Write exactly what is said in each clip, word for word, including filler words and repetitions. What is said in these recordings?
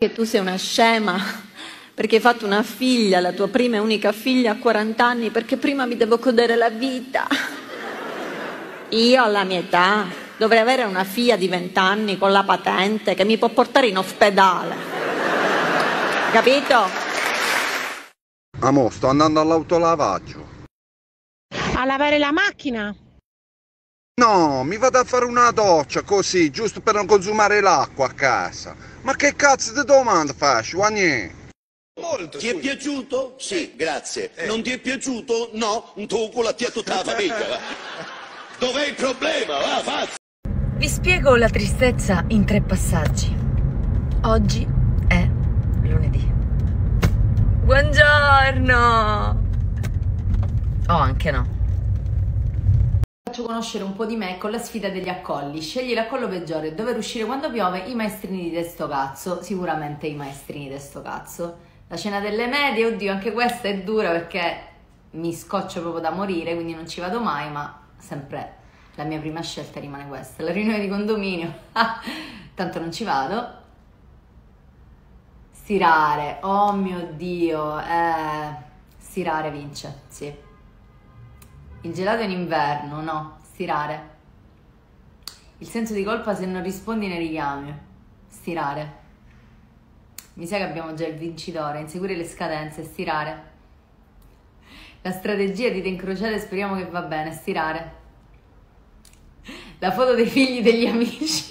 Che tu sei una scema, perché hai fatto una figlia, la tua prima e unica figlia a quaranta anni, perché prima mi devo godere la vita. Io alla mia età dovrei avere una figlia di venti anni con la patente che mi può portare in ospedale. Capito? Amo, sto andando all'autolavaggio. A lavare la macchina? No, mi vado a fare una doccia così, giusto per non consumare l'acqua a casa. Ma che cazzo di domanda fai, Guagnè? Molto. Ti è piaciuto? Sì, grazie. Eh. Non ti è piaciuto? No, un tuo culo ti ha tutta la famiglia. Dov'è il problema? Va, fazzo. Vi spiego la tristezza in tre passaggi. Oggi è lunedì. Buongiorno! Oh, anche no. Faccio conoscere un po' di me con la sfida degli accolli. Scegli l'accollo peggiore, dover uscire quando piove, i maestrini di testo cazzo. Sicuramente i maestrini di testo cazzo. La cena delle medie, oddio, anche questa è dura perché mi scoccio proprio da morire, quindi non ci vado mai, ma sempre la mia prima scelta rimane questa. La riunione di condominio, tanto non ci vado. Stirare, oh mio Dio, eh, stirare vince, sì. Il gelato in inverno, no, stirare. Il senso di colpa se non rispondi nei richiami, stirare. Mi sa che abbiamo già il vincitore, inseguire le scadenze, stirare. La strategia di te incrociate, speriamo che va bene, stirare. La foto dei figli degli amici.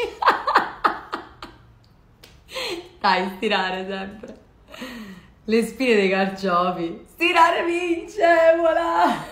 Dai, stirare sempre. Le spine dei carciofi. Stirare vince, voilà!